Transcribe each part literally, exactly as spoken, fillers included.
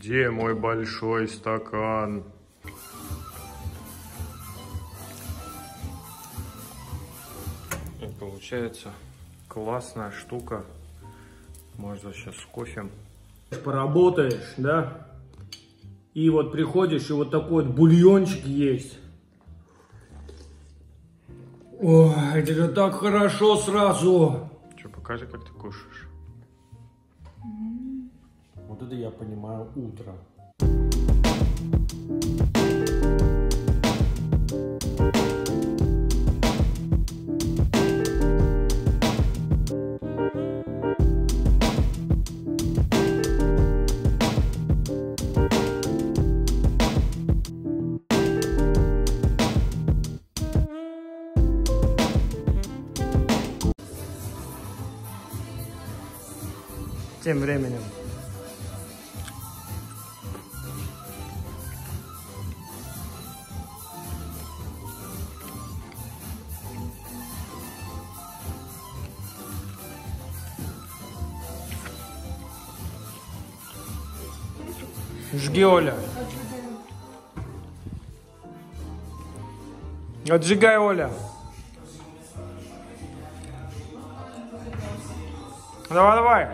Где мой большой стакан? И получается классная штука. Можно сейчас с кофе. Поработаешь, да? И вот приходишь, и вот такой вот бульончик есть. Ой, это же так хорошо сразу. Че, покажи, как ты кушаешь. Вот это я понимаю утро. Тем временем жги, Оля. Отжигай, Оля. Давай, давай.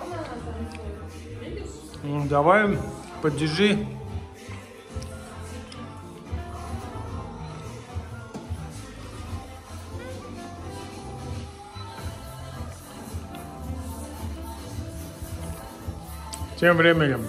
Давай, подержи. Тем временем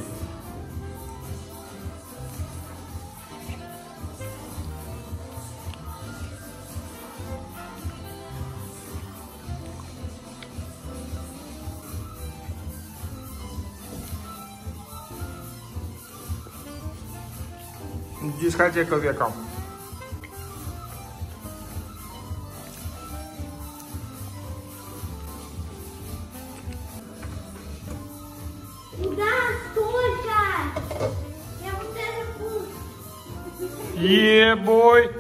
дискотека века. Да, столько! Я вот это вкус. Ебой!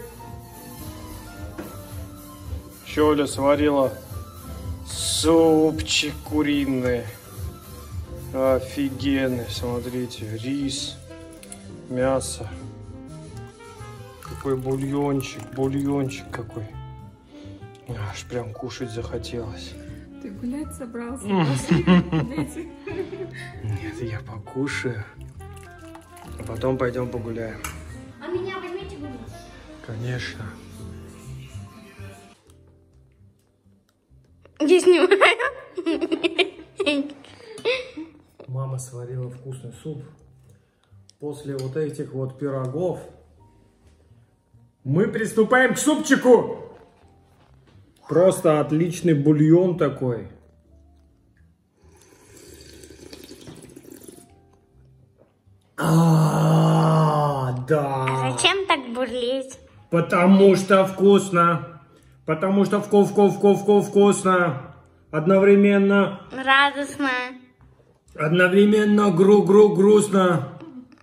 Еще Оля сварила супчик куриный. Офигенный, смотрите, рис, мясо. Какой бульончик, бульончик какой. Аж прям кушать захотелось. Ты гулять собрался? Нет, я покушаю. А потом пойдем погуляем. А меня возьмите гулять? Конечно. Я снимаю. Мама сварила вкусный суп. После вот этих вот пирогов мы приступаем к супчику. Просто отличный бульон такой. А, да. Зачем так бурлить? Потому что вкусно. Потому что вкус, вкус, вкус, вкус, вкусно. Одновременно. Радостно. Одновременно гру-гру грустно.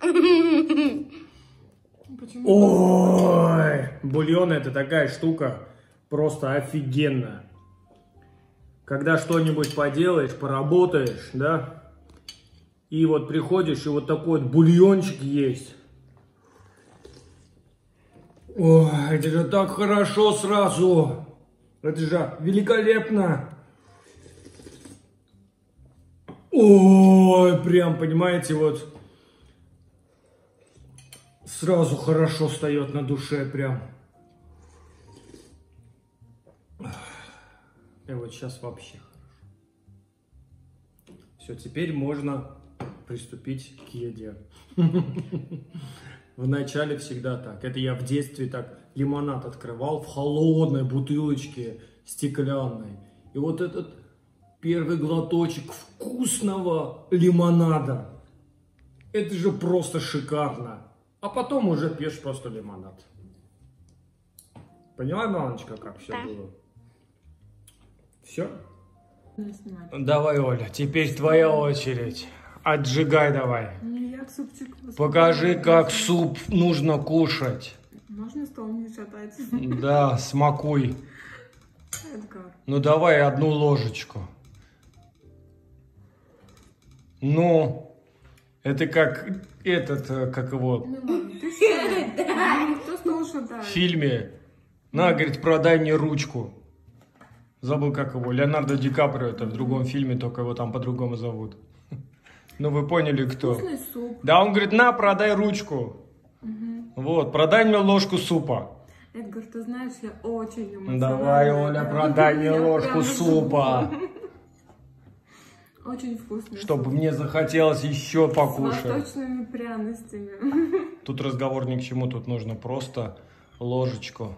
Ой, бульон это такая штука, просто офигенно. Когда что-нибудь поделаешь, поработаешь, да, и вот приходишь, и вот такой вот бульончик есть. Ой, это же так хорошо сразу. Это же великолепно. Ой, прям, понимаете, вот сразу хорошо встает на душе, прям. И вот сейчас вообще хорошо. Все, теперь можно приступить к еде. Вначале всегда так. Это я в детстве так лимонад открывал в холодной бутылочке стеклянной. И вот этот первый глоточек вкусного лимонада. Это же просто шикарно. А потом уже пьешь просто лимонад. Поняла, мамочка, как все Да. было? Все? Давай, Оля, теперь твоя очередь. Отжигай давай. Як супчик. Покажи, как суп нужно кушать. Можно стол не шатать? Да, смакуй. Эдгар. Ну давай одну ложечку. Ну, Это как этот, как его, Ты что? Кто стол в шатает? фильме. На, говорит, продай мне ручку. Забыл, как его. Леонардо Ди Каприо, это в другом фильме, только его там по-другому зовут. Ну, вы поняли, кто. Вкусный суп. Да, он говорит, на, продай ручку. Вот, продай мне ложку супа. Эдгар, ты знаешь, я очень эмоциональная. Давай, Оля, продай мне Я ложку прям супа. Очень вкусный Чтобы суп. мне захотелось еще С покушать. восточными пряностями. Тут разговор ни к чему, тут нужно просто ложечку.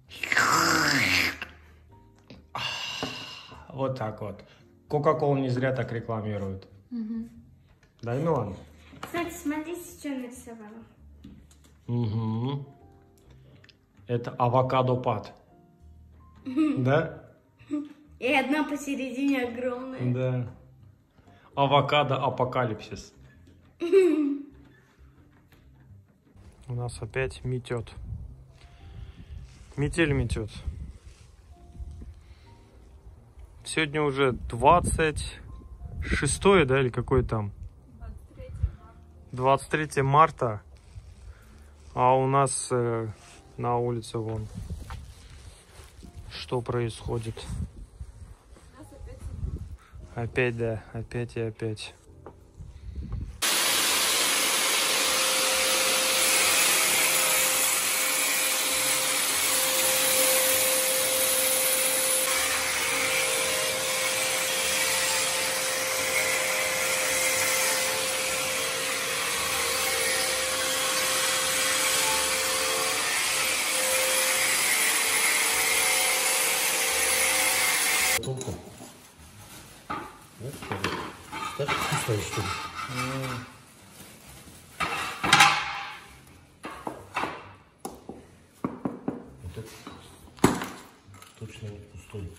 Вот так вот. Кока-колу не зря так рекламируют. Да, Милан? Кстати, смотрите, что нарисовала. Угу. Это авокадо-пад. Да? И одна посередине огромная. Да. Авокадо-апокалипсис. У нас опять метет. Метель метет. Сегодня уже двадцать шестое, да, или какой там? двадцать третье марта. А у нас э, на улице вон что происходит. Опять, да, опять и опять. Толку. Вот скажи. Так вкусная, что ли? Вот это точно не пустой.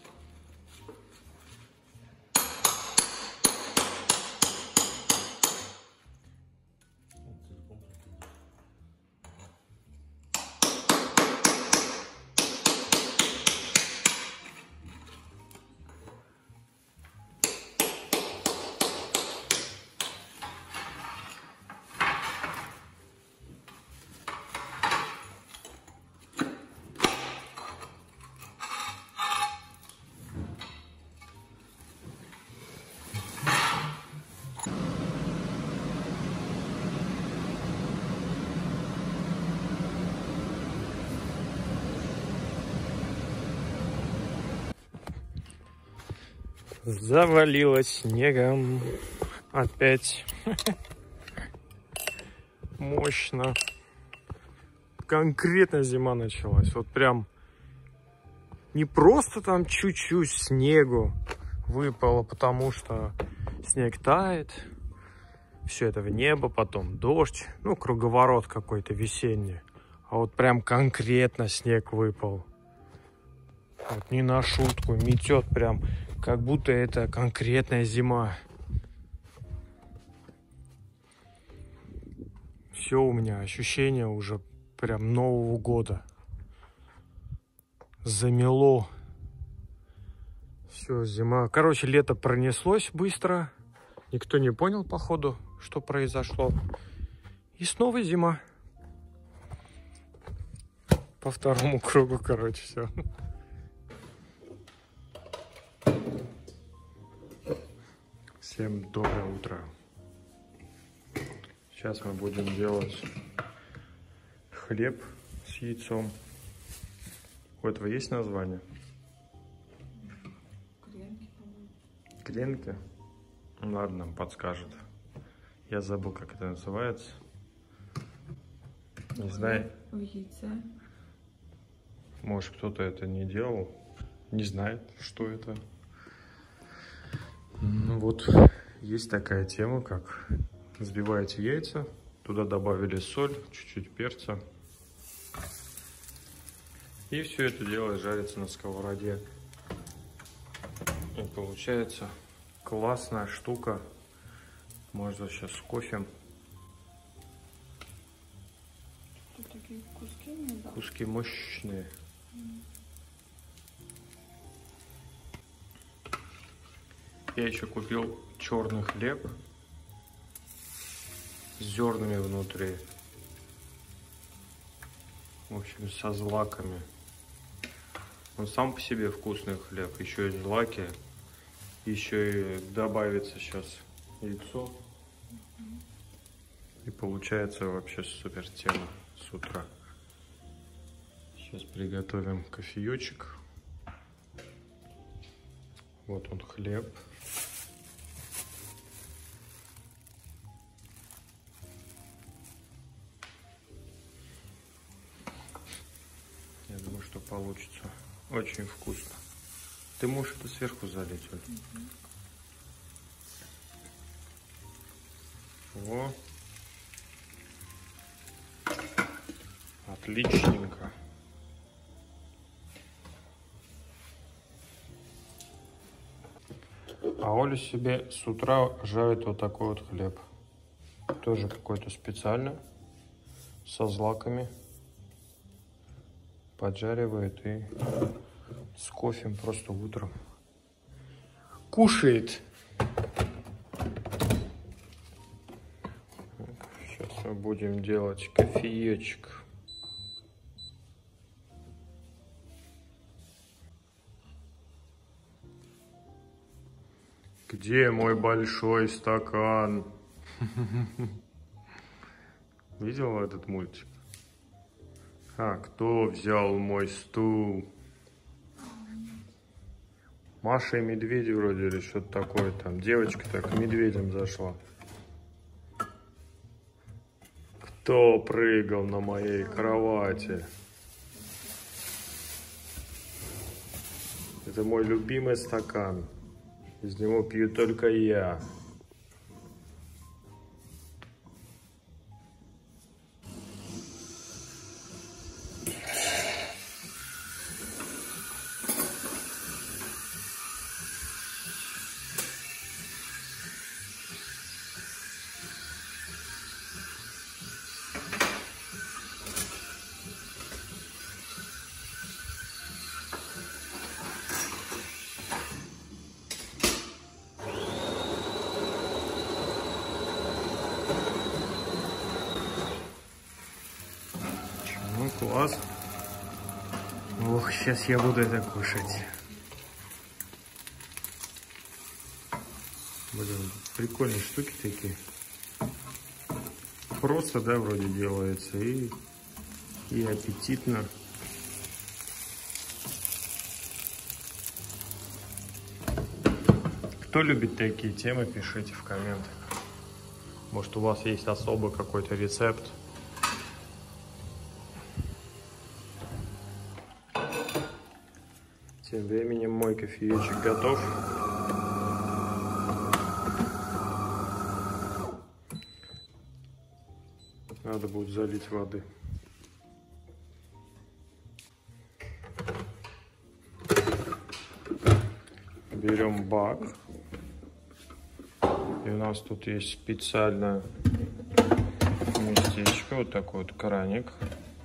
Завалилось снегом. Опять. Мощно. Конкретно зима началась. Вот прям не просто там чуть-чуть снегу выпало, потому что снег тает. Все это в небо, потом дождь. Ну, круговорот какой-то весенний. А вот прям конкретно снег выпал. Вот не на шутку. Метет прям, как будто это конкретная зима. Все, у меня ощущение уже прям Нового года. Замело. Все, зима. Короче, лето пронеслось быстро. Никто не понял, походу, что произошло. И снова зима. По второму кругу, короче, все. Всем доброе утро. Сейчас мы будем делать хлеб с яйцом. У этого есть название? Гренки, по-моему. Гренки? Ладно, подскажет. Я забыл, как это называется. Не знаю. В яйце. Может, кто-то это не делал. Не знает, что это. Ну вот, есть такая тема, как взбиваете яйца, туда добавили соль, чуть-чуть перца. И все это дело жарится на сковороде. И получается классная штука. Можно сейчас с кофе. Тут такие куски не дал. Куски мощные. Я еще купил черный хлеб. с зернами внутри. В общем, со злаками. Он сам по себе вкусный хлеб, еще и злаки. Еще и добавится сейчас яйцо. И получается вообще супер тема с утра. Сейчас приготовим кофеечек. Вот он хлеб. Я думаю, что получится очень вкусно. Ты можешь это сверху залить. Вот. Во. Отличненько. А Оля себе с утра жарит вот такой вот хлеб. Тоже какой-то специальный. Со злаками. Поджаривает и с кофе просто утром кушает. Сейчас мы будем делать кофеечек. Где мой большой стакан? Видела этот мультик? А кто взял мой стул? Маша и медведи вроде или что-то такое там. Девочка так к медведям зашла. Кто прыгал на моей кровати? Это мой любимый стакан. Из него пью только я. Ну, класс. Ох, сейчас я буду это кушать. Блин, прикольные штуки такие. Просто, да, вроде делается. И, и аппетитно. Кто любит такие темы, пишите в комментах. Может, у вас есть особый какой-то рецепт. Тем временем мой кофеечек готов. Надо будет залить воды. Берем бак. И у нас тут есть специальное местечко, вот такой вот краник,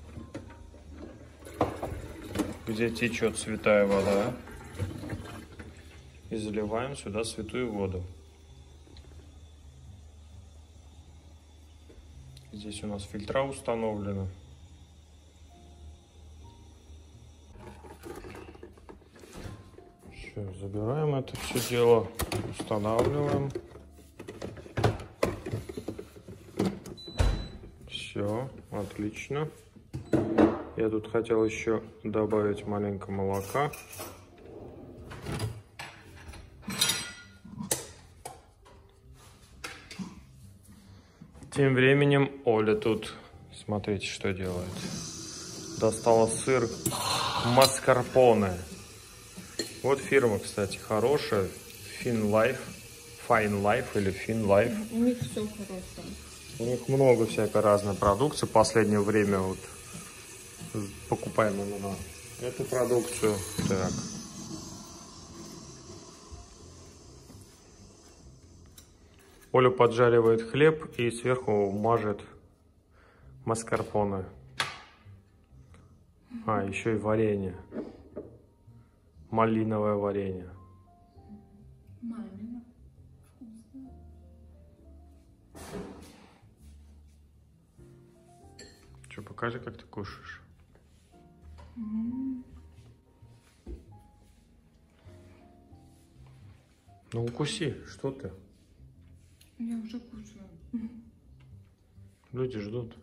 где течет святая вода, и заливаем сюда святую воду. Здесь у нас фильтра установлены. Все, забираем это все дело, устанавливаем. Все, отлично. Я тут хотел еще добавить маленько молока. Тем временем Оля тут, смотрите, что делает. Достала сыр маскарпоне. Вот фирма, кстати, хорошая. Finlife. Fine Life или Finlife. У них все хорошо. У них много всякой разной продукции. В последнее время вот покупаем именно эту продукцию. Так. Оля поджаривает хлеб и сверху мажет маскарпоне. А, еще и варенье. Малиновое варенье. Мамина. Вкусно. Еще покажи, как ты кушаешь. М. Ну укуси, что ты? Я уже кушаю. Люди ждут.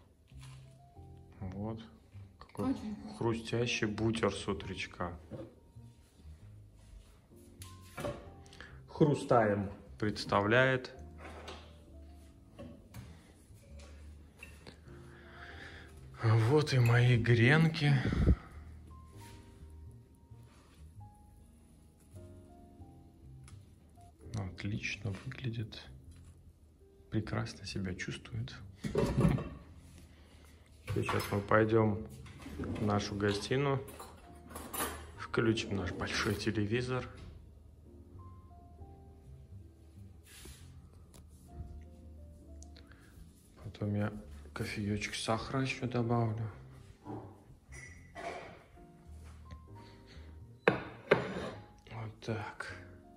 Вот. Какой Очень вкусно. хрустящий бутер с утречка. Хрустаем представляет вот и мои гренки. Отлично выглядит. Прекрасно себя чувствует. Сейчас мы пойдем в нашу гостиную. Включим наш большой телевизор. Потом я кофеечек, сахара еще добавлю. Вот так.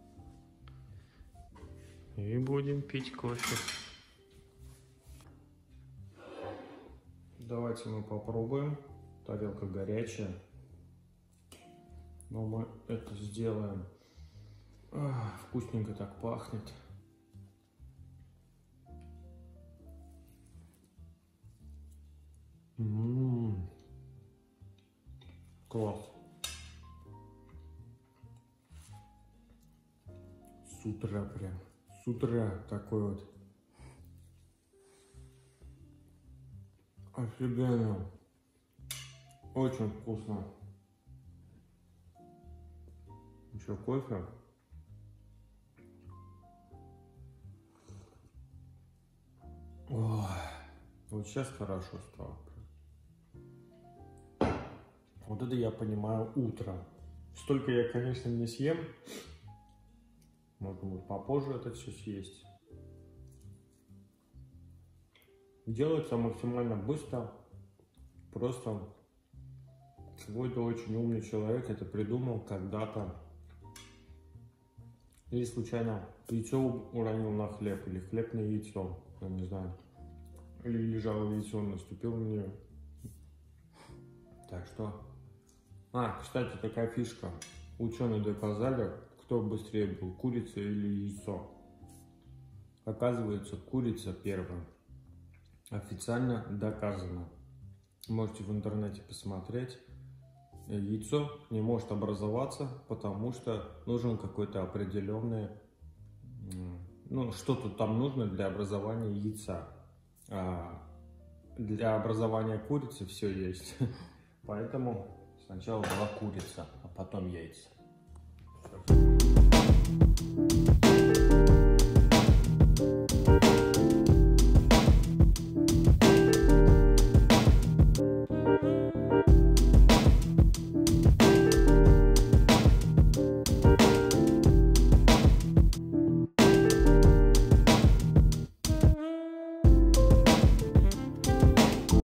И будем пить кофе. Давайте мы попробуем. Тарелка горячая. Но мы это сделаем. Ах, вкусненько так пахнет. М-м-м. Класс. С утра прям. С утра такой вот. Офигенно. Очень вкусно. Еще кофе. Ой, вот сейчас хорошо стало. Вот это я понимаю утро. Столько я, конечно, не съем. Можно будет попозже это все съесть. Делается максимально быстро. Просто какой-то очень умный человек это придумал когда-то. Или случайно яйцо уронил на хлеб, или хлеб на яйцо, я не знаю. Или лежало яйцо, наступил на нее. Так что... А, кстати, такая фишка. Ученые доказали, кто быстрее был, курица или яйцо. Оказывается, курица первая. Официально доказано. Можете в интернете посмотреть. Яйцо не может образоваться, потому что нужен какой-то определенный, ну, что-то там нужно для образования яйца. А для образования курицы все есть. Поэтому сначала была курица, а потом яйца. Все.